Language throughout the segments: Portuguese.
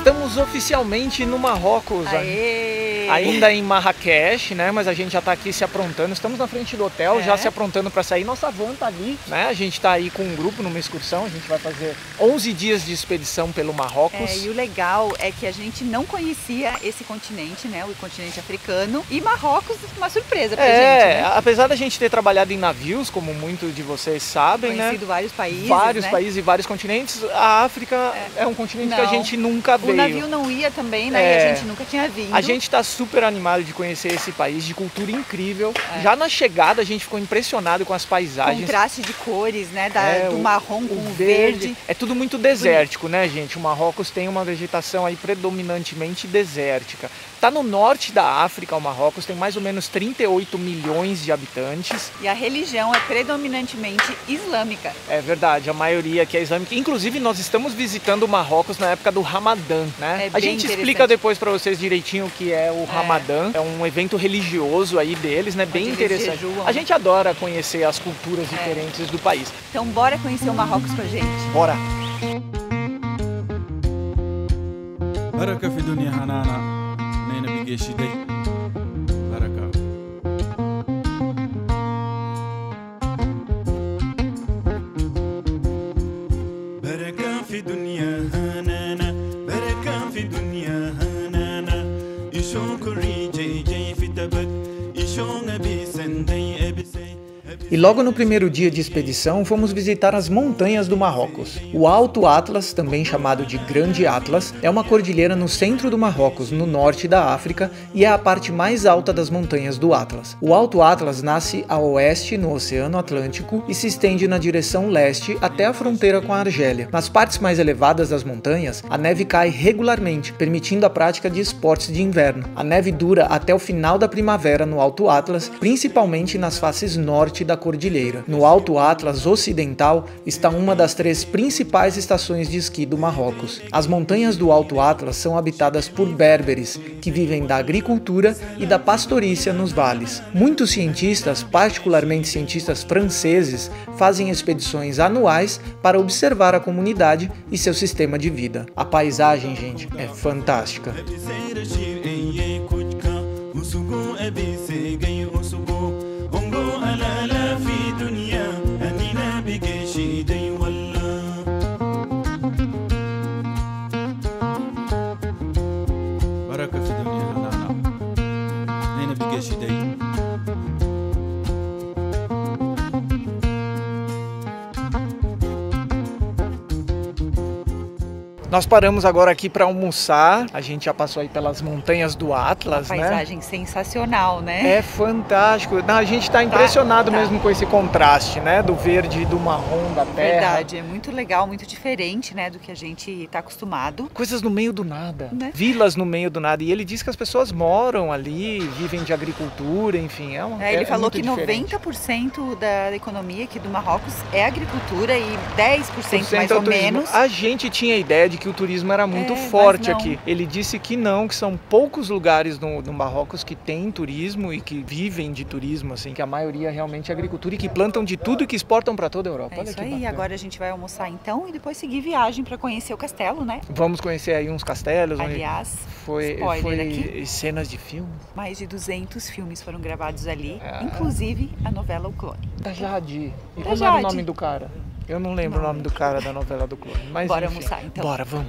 Estamos oficialmente no Marrocos. Aê! Ainda em Marrakech, né? Mas a gente já tá aqui se aprontando. Estamos na frente do hotel, já se aprontando para sair. Nossa van tá ali, né? A gente tá aí com um grupo numa excursão. A gente vai fazer 11 dias de expedição pelo Marrocos. E o legal é que a gente não conhecia esse continente, né? O continente africano. E Marrocos, uma surpresa pra gente, né? Apesar da gente ter trabalhado em navios, como muitos de vocês sabem, Conhecido vários países, vários né? países e vários continentes. A África é um continente que a gente nunca veio. O navio não ia também, né? E a gente nunca tinha vindo. A gente tá super animado de conhecer esse país, de cultura incrível. Já na chegada a gente ficou impressionado com as paisagens. Contraste de cores, né? Do marrom com o verde. É tudo muito desértico, né, gente? O Marrocos tem uma vegetação aí predominantemente desértica. Tá no norte da África, o Marrocos tem mais ou menos 38 milhões de habitantes. E a religião é predominantemente islâmica. É verdade, a maioria aqui é islâmica. Inclusive, nós estamos visitando o Marrocos na época do Ramadã, né? A gente explica depois para vocês direitinho o que é o Ramadã. É um evento religioso aí deles, né? Bem interessante. A gente adora conhecer as culturas diferentes do país. Então, bora conhecer o Marrocos com a gente. Bora! بركة في دنيا هنانا نينا بيجيشي دي بركة بركة في دنيا هنانا بركة في دنيا هنانا يشون كري جي جي في تبك يشون أبي سندي أبي سي. E logo no primeiro dia de expedição, fomos visitar as montanhas do Marrocos. O Alto Atlas, também chamado de Grande Atlas, é uma cordilheira no centro do Marrocos, no norte da África, e é a parte mais alta das montanhas do Atlas. O Alto Atlas nasce a oeste, no Oceano Atlântico, e se estende na direção leste até a fronteira com a Argélia. Nas partes mais elevadas das montanhas, a neve cai regularmente, permitindo a prática de esportes de inverno. A neve dura até o final da primavera no Alto Atlas, principalmente nas faces norte da cordilheira. No Alto Atlas Ocidental está uma das 3 principais estações de esqui do Marrocos. As montanhas do Alto Atlas são habitadas por berberes, que vivem da agricultura e da pastorícia nos vales. Muitos cientistas, particularmente cientistas franceses, fazem expedições anuais para observar a comunidade e seu sistema de vida. A paisagem, gente, é fantástica. بركة في دنيا هنانا نينا بيجيشي دي Nós paramos agora aqui para almoçar. A gente já passou aí pelas montanhas do Atlas, né? Paisagem sensacional, né? É fantástico. Não, a gente está impressionado mesmo com esse contraste, né? Do verde e do marrom da terra. Verdade, é muito legal, muito diferente, né? Do que a gente está acostumado. Coisas no meio do nada, né? Vilas no meio do nada. E ele diz que as pessoas moram ali, vivem de agricultura, enfim. Ele falou que diferente. 90% da economia aqui do Marrocos é agricultura e 10% mais é ou turismo. menos. A gente tinha a ideia de que o turismo era muito forte aqui. Ele disse que não, que são poucos lugares no Marrocos que tem turismo e que vivem de turismo, assim, que a maioria realmente é agricultura e que plantam de tudo e que exportam para toda a Europa. Olha isso aí, bacana. Agora a gente vai almoçar então e depois seguir viagem para conhecer o castelo, né? Vamos conhecer aí uns castelos. Aliás, foi aqui, cenas de filme. Mais de 200 filmes foram gravados ali, inclusive a novela O Clone. Da Jade. E como era o nome do cara? Eu não lembro o nome do cara da novela do Clone. Mas bora enfim, almoçar então. Bora, vamos.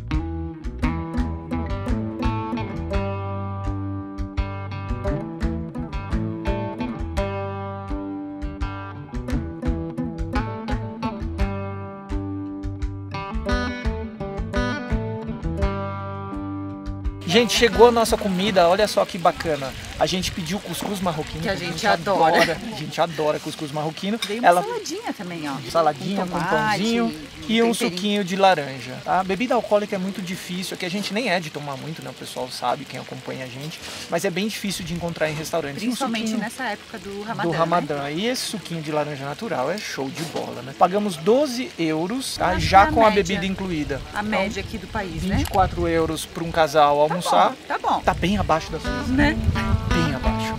Gente, chegou a nossa comida, olha só que bacana. A gente pediu cuscuz marroquino. Que a gente adora. A gente adora cuscuz marroquino. Dei uma saladinha também, ó. Saladinha com pãozinho e um suquinho de laranja. Tá? Bebida alcoólica é muito difícil, aqui a gente nem é de tomar muito, né? O pessoal sabe, quem acompanha a gente. Mas é bem difícil de encontrar em restaurantes. Principalmente nessa época do Ramadã. Né? E esse suquinho de laranja natural é show de bola, né? Pagamos 12 euros, tá? Já com a bebida incluída. A média aqui do país, 24 né? euros para um casal almoçar. Tá bom. Tá bem abaixo da sua, né? Bem abaixo.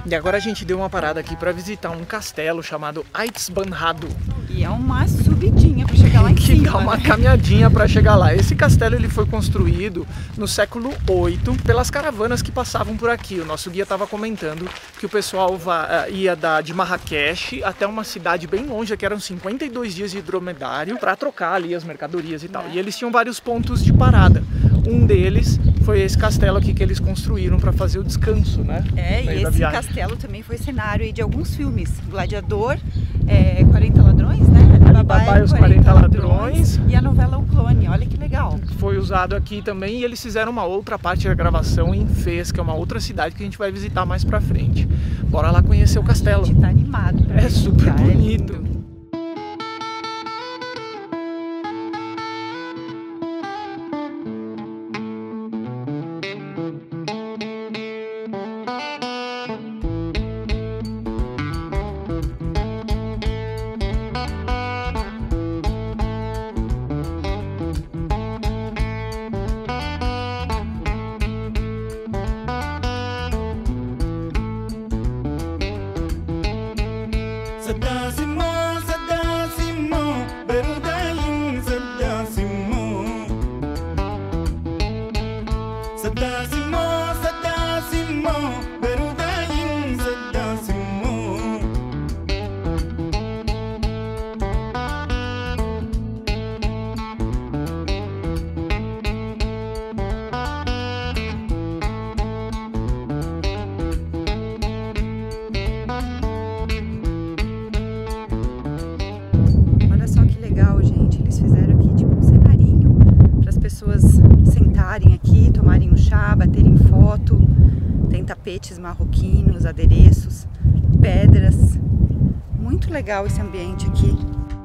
E agora a gente deu uma parada aqui para visitar um castelo chamado Aitsbanhado. E é uma subidinha para chegar lá em cima. Dá uma caminhadinha para chegar lá. Esse castelo ele foi construído no século VIII pelas caravanas que passavam por aqui. O nosso guia estava comentando que o pessoal ia de Marrakech até uma cidade bem longe, que eram 52 dias de dromedário, para trocar ali as mercadorias e tal. E eles tinham vários pontos de parada. Um deles foi esse castelo aqui que eles construíram para fazer o descanso, né? E esse castelo também foi cenário aí de alguns filmes. Gladiador, 40 Ladrões, né? Alibaba e os 40 Ladrões. E a novela O Clone, olha que legal. Foi usado aqui também e eles fizeram uma outra parte da gravação em Fez, que é uma outra cidade que a gente vai visitar mais pra frente. Bora lá conhecer o castelo. A gente tá animado. É super bonito. Aqui, tomarem um chá, baterem foto. Tem tapetes marroquinos, adereços, pedras. Muito legal esse ambiente aqui.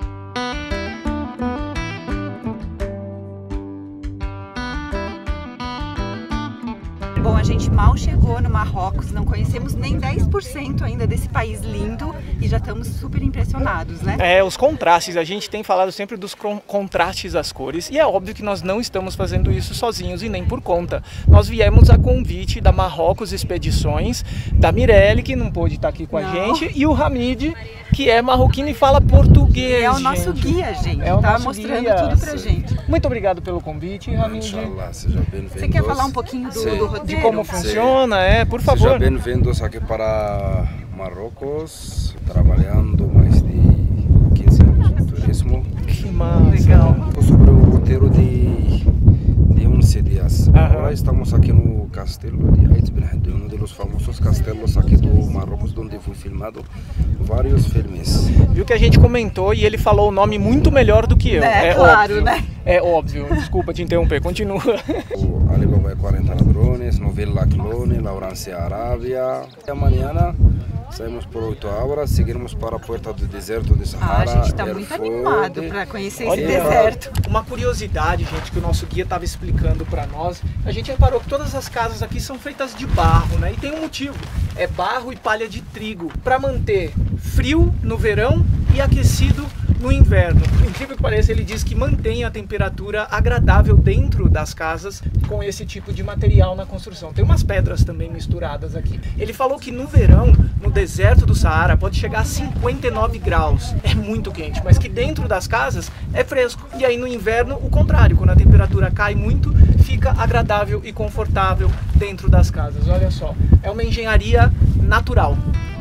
Bom, a gente mal chegou no Marrocos, não conhecemos nem 10% ainda desse país lindo e já estamos super impressionados, né? Os contrastes, a gente tem falado sempre dos contrastes das cores e é óbvio que nós não estamos fazendo isso sozinhos e nem por conta. Nós viemos a convite da Marrocos Expedições, da Mirelle, que não pôde estar aqui com a gente, e o Hamid, que é marroquino e fala português. É o nosso guia, gente. Tá mostrando tudo pra gente. Muito obrigado pelo convite, Hamid. Inshallah, seja bem-vindo. Você quer falar um pouquinho do roteiro? De como funciona, por favor. Seja bem-vindos aqui para Marrocos, trabalhando mais de 15 anos no turismo. Que massa. Legal. Sobre o roteiro de 11 dias. Agora estamos aqui no castelo de Aitsbanhado, um dos famosos castelos aqui do Marrocos, onde foi filmado vários filmes. Viu que a gente comentou e ele falou o nome muito melhor do que eu. É claro, óbvio, né? É óbvio. Desculpa te interromper, continua. O Alibaba e 40 Ladrões, novela Clone, Laurence Arábia. Amanhã saímos por 8 horas, seguimos para a porta do deserto de Sahara. A gente está muito animado para conhecer esse deserto. Uma curiosidade, gente, que o nosso guia estava explicando para nós. A gente reparou que todas as casas aqui são feitas de barro, né? E tem um motivo. É barro e palha de trigo para manter frio no verão e aquecido no inverno. Incrível que pareça, ele diz que mantém a temperatura agradável dentro das casas com esse tipo de material na construção. Tem umas pedras também misturadas aqui. Ele falou que no verão, no deserto do Saara, pode chegar a 59 graus. É muito quente, mas que dentro das casas é fresco. E aí no inverno, o contrário, quando a temperatura cai muito, fica agradável e confortável dentro das casas. Olha só, é uma engenharia natural.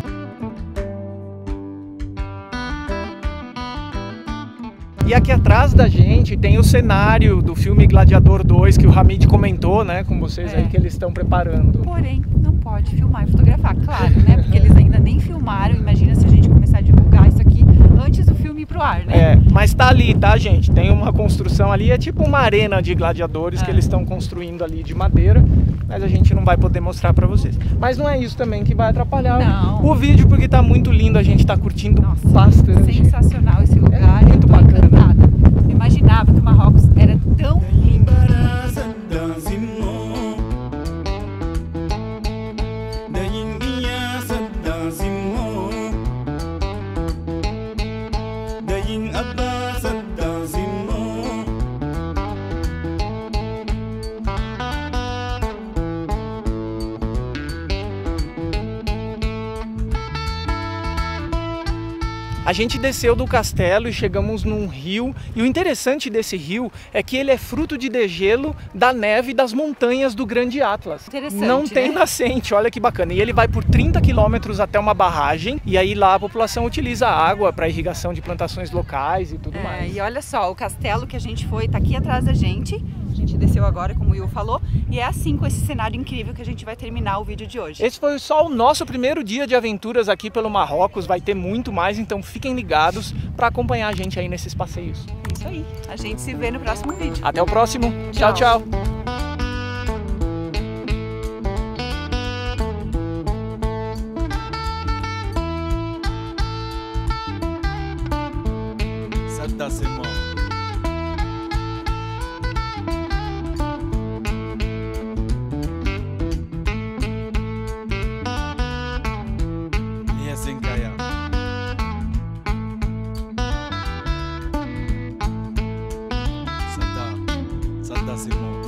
E aqui atrás da gente tem o cenário do filme Gladiador 2, que o Hamid comentou, né, com vocês aí, que eles estão preparando. Porém, não pode filmar e fotografar, claro, né, porque eles ainda nem filmaram. Imagina se a gente começar a divulgar isso aqui antes do filme ir pro ar, né? Mas tá ali, tá, gente? Tem uma construção ali, é tipo uma arena de gladiadores que eles estão construindo ali de madeira, mas a gente não vai poder mostrar pra vocês. Mas não é isso também que vai atrapalhar o vídeo, porque tá muito lindo, a gente tá curtindo bastante. Sensacional esse lugar, muito bacana. Eu imaginava que o Marrocos era tão lindo. A gente desceu do castelo e chegamos num rio, e o interessante desse rio é que ele é fruto de degelo da neve das montanhas do Grande Atlas. Interessante, não tem nascente, olha que bacana. E ele vai por 30 quilômetros até uma barragem, e aí lá a população utiliza a água para irrigação de plantações locais e tudo mais. E olha só, o castelo que a gente foi tá aqui atrás da gente. A gente desceu agora, como o Will falou, e é assim, com esse cenário incrível, que a gente vai terminar o vídeo de hoje. Esse foi só o nosso primeiro dia de aventuras aqui pelo Marrocos, vai ter muito mais, então fiquem ligados para acompanhar a gente aí nesses passeios. Isso aí, a gente se vê no próximo vídeo. Até o próximo, tchau, tchau! Sadda c'est mort. Senkaya. Sadda c'est mort.